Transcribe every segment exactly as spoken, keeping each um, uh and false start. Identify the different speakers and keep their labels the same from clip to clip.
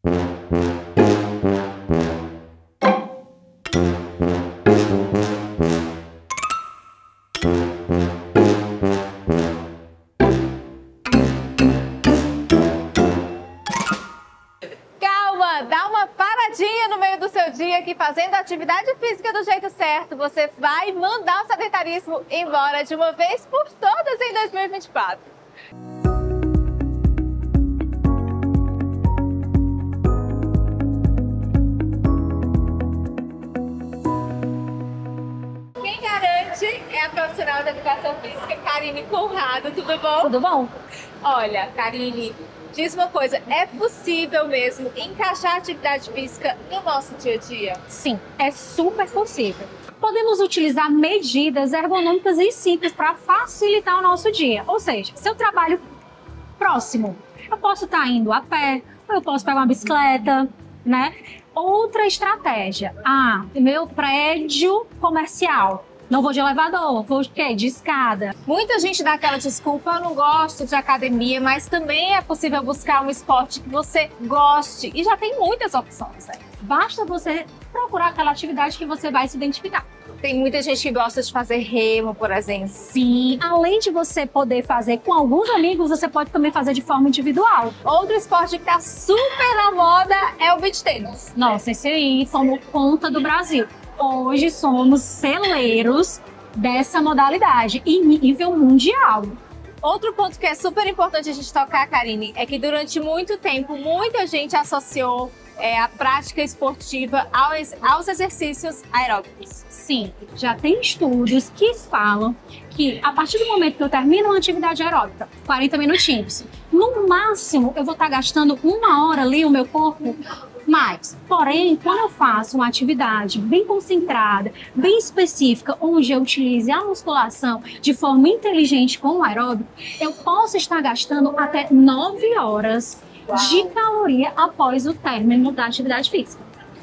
Speaker 1: Dá uma paradinha no meio do seu dia que fazendo atividade física do jeito certo, você vai mandar o sedentarismo embora de uma vez por todas em dois mil e vinte e quatro. Quem garante é a profissional da educação física, Karine Conrado. Tudo bom?
Speaker 2: Tudo bom.
Speaker 1: Olha, Karine, diz uma coisa, é possível mesmo encaixar a atividade física no nosso dia a dia?
Speaker 2: Sim, é super possível. Podemos utilizar medidas ergonômicas e simples para facilitar o nosso dia. Ou seja, se eu trabalho próximo, eu posso estar indo a pé, ou eu posso pegar uma bicicleta, né? Outra estratégia, ah, meu prédio comercial. Não vou de elevador, vou de quê? De escada.
Speaker 1: Muita gente dá aquela desculpa, eu não gosto de academia, mas também é possível buscar um esporte que você goste. E já tem muitas opções, né?
Speaker 2: Basta você procurar aquela atividade que você vai se identificar.
Speaker 1: Tem muita gente que gosta de fazer remo, por exemplo.
Speaker 2: Sim, além de você poder fazer com alguns amigos, você pode também fazer de forma individual.
Speaker 1: Outro esporte que tá super na moda é o beach tennis.
Speaker 2: Nossa, esse aí tomou conta do Brasil. Hoje somos celeiros dessa modalidade em nível mundial.
Speaker 1: Outro ponto que é super importante a gente tocar, Karine, é que durante muito tempo muita gente associou é, a prática esportiva aos, aos exercícios aeróbicos.
Speaker 2: Sim, já tem estudos que falam que a partir do momento que eu termino uma atividade aeróbica, quarenta minutinhos, no máximo eu vou estar gastando uma hora ali o meu corpo. Mas, porém, quando eu faço uma atividade bem concentrada, bem específica, onde eu utilize a musculação de forma inteligente com o aeróbico, eu posso estar gastando até nove horas Uau. De caloria após o término da atividade física.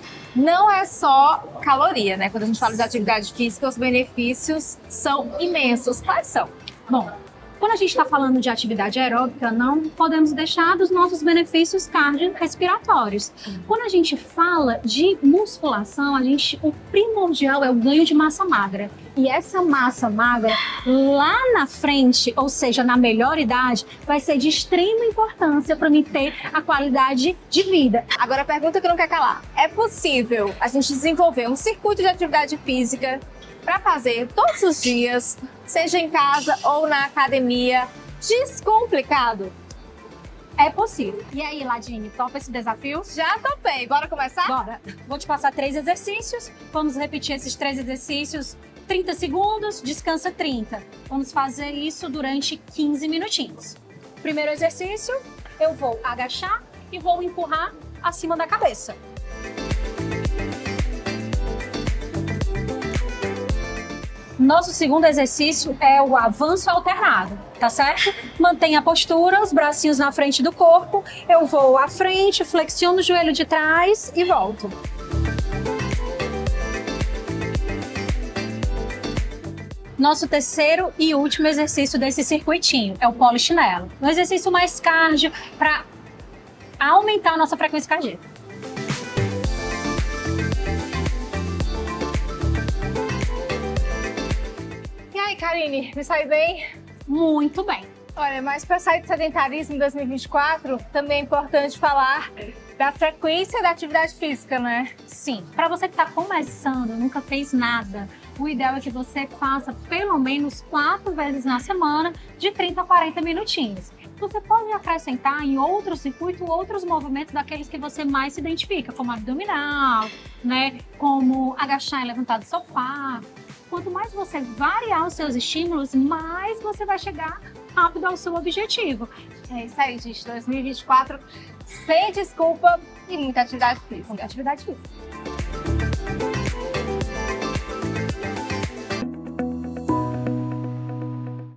Speaker 1: Não é só caloria, né? Quando a gente fala de atividade física, os benefícios são imensos. Quais são?
Speaker 2: Bom, quando a gente está falando de atividade aeróbica, não podemos deixar dos nossos benefícios cardiorrespiratórios. Quando a gente fala de musculação, a gente, o primordial é o ganho de massa magra. E essa massa magra, lá na frente, ou seja, na melhor idade, vai ser de extrema importância para mim ter a qualidade de vida.
Speaker 1: Agora, a pergunta que não quer calar. É possível a gente desenvolver um circuito de atividade física para fazer todos os dias, seja em casa ou na academia, descomplicado?
Speaker 2: É possível. E aí, Ladine, topa esse desafio?
Speaker 1: Já topei. Bora começar?
Speaker 2: Bora. Vou te passar três exercícios. Vamos repetir esses três exercícios. trinta segundos, descansa trinta. Vamos fazer isso durante quinze minutinhos. Primeiro exercício, eu vou agachar e vou empurrar acima da cabeça. Nosso segundo exercício é o avanço alternado, tá certo? Mantenha a postura, os bracinhos na frente do corpo. Eu vou à frente, flexiono o joelho de trás e volto. Nosso terceiro e último exercício desse circuitinho é o polichinelo. Um exercício mais cardio para aumentar a nossa frequência cardíaca.
Speaker 1: Karine, me sai bem?
Speaker 2: Muito bem.
Speaker 1: Olha, mas para sair do sedentarismo em dois mil e vinte e quatro, também é importante falar da frequência da atividade física, né?
Speaker 2: Sim. Para você que está começando, nunca fez nada, o ideal é que você faça pelo menos quatro vezes na semana, de trinta a quarenta minutinhos. Você pode acrescentar em outro circuito outros movimentos daqueles que você mais se identifica, como abdominal, né? Como agachar e levantar do sofá. Quanto mais você variar os seus estímulos, mais você vai chegar rápido ao seu objetivo.
Speaker 1: É isso aí, gente. dois mil e vinte e quatro, sem desculpa e muita atividade física.
Speaker 2: Muita atividade física.